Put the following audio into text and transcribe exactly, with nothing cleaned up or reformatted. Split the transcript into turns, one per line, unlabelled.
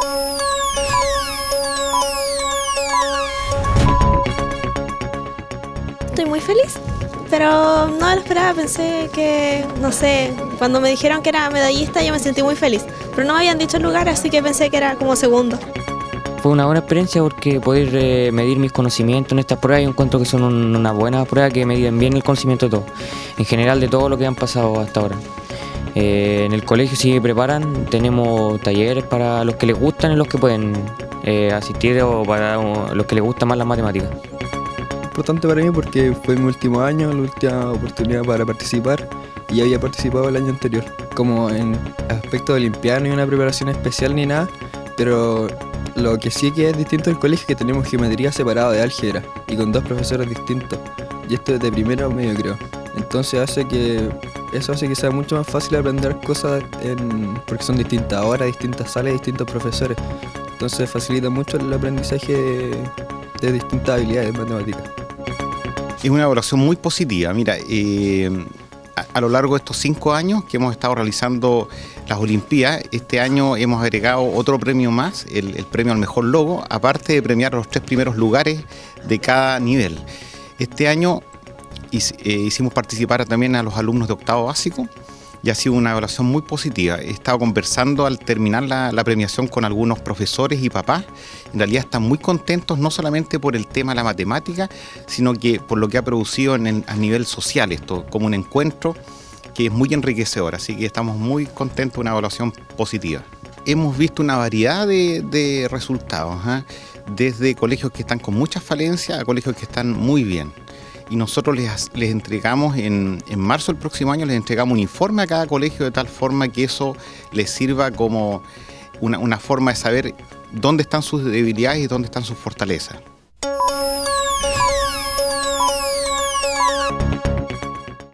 Estoy muy feliz, pero no lo esperaba, pensé que, no sé, cuando me dijeron que era medallista yo me sentí muy feliz, pero no me habían dicho el lugar, así que pensé que era como segundo.
Fue una buena experiencia porque poder eh, medir mis conocimientos en estas pruebas, yo encuentro que son un, una buena prueba que miden bien el conocimiento de todo, en general de todo lo que han pasado hasta ahora. Eh, en el colegio sí preparan, tenemos talleres para los que les gustan y los que pueden eh, asistir o para los que les gusta más las matemáticas.
Importante para mí porque fue mi último año, la última oportunidad para participar y había participado el año anterior. Como en aspecto de olimpiada no hay una preparación especial ni nada, pero lo que sí que es distinto del colegio es que tenemos geometría separada de álgebra y con dos profesores distintos, y esto es de primero a medio creo. Entonces hace que eso hace que sea mucho más fácil aprender cosas en, porque son distintas horas, distintas salas, distintos profesores. Entonces facilita mucho el aprendizaje de, de distintas habilidades matemáticas.
Es una evaluación muy positiva. Mira, eh, a, a lo largo de estos cinco años que hemos estado realizando las Olimpiadas, este año hemos agregado otro premio más, el, el premio al mejor logo, aparte de premiar los tres primeros lugares de cada nivel. Este año hicimos participar también a los alumnos de octavo básico y ha sido una evaluación muy positiva. He estado conversando al terminar la, la premiación con algunos profesores y papás. En realidad están muy contentos no solamente por el tema de la matemática, sino que por lo que ha producido en el, a nivel social esto, como un encuentro que es muy enriquecedor. Así que estamos muy contentos de una evaluación positiva. Hemos visto una variedad de, de resultados, ¿eh? Desde colegios que están con muchas falencias a colegios que están muy bien. Y nosotros les, les entregamos, en, en marzo del próximo año, les entregamos un informe a cada colegio de tal forma que eso les sirva como una, una forma de saber dónde están sus debilidades y dónde están sus fortalezas.